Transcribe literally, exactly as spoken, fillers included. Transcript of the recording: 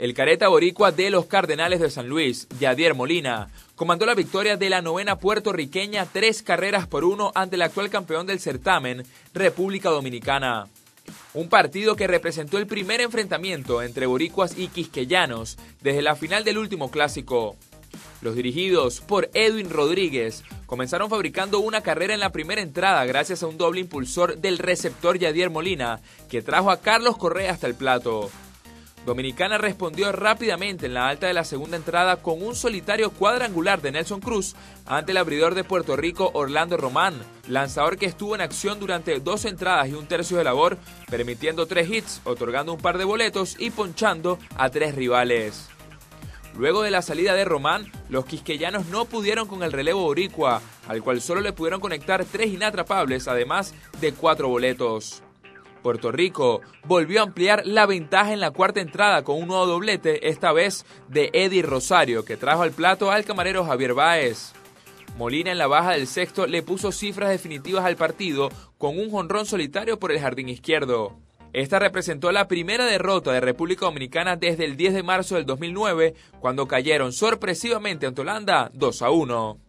El careta boricua de los Cardenales de San Luis, Yadier Molina, comandó la victoria de la novena puertorriqueña tres carreras por uno ante el actual campeón del certamen, República Dominicana. Un partido que representó el primer enfrentamiento entre boricuas y quisqueyanos desde la final del último clásico. Los dirigidos por Edwin Rodríguez comenzaron fabricando una carrera en la primera entrada gracias a un doble impulsor del receptor Yadier Molina, que trajo a Carlos Correa hasta el plato. Dominicana respondió rápidamente en la alta de la segunda entrada con un solitario cuadrangular de Nelson Cruz ante el abridor de Puerto Rico Orlando Román, lanzador que estuvo en acción durante dos entradas y un tercio de labor, permitiendo tres hits, otorgando un par de boletos y ponchando a tres rivales. Luego de la salida de Román, los quisqueyanos no pudieron con el relevo boricua, al cual solo le pudieron conectar tres inatrapables, además de cuatro boletos. Puerto Rico volvió a ampliar la ventaja en la cuarta entrada con un nuevo doblete, esta vez de Eddie Rosario, que trajo al plato al camarero Javier Báez. Molina en la baja del sexto le puso cifras definitivas al partido con un jonrón solitario por el jardín izquierdo. Esta representó la primera derrota de República Dominicana desde el diez de marzo del dos mil nueve, cuando cayeron sorpresivamente ante Holanda dos a uno.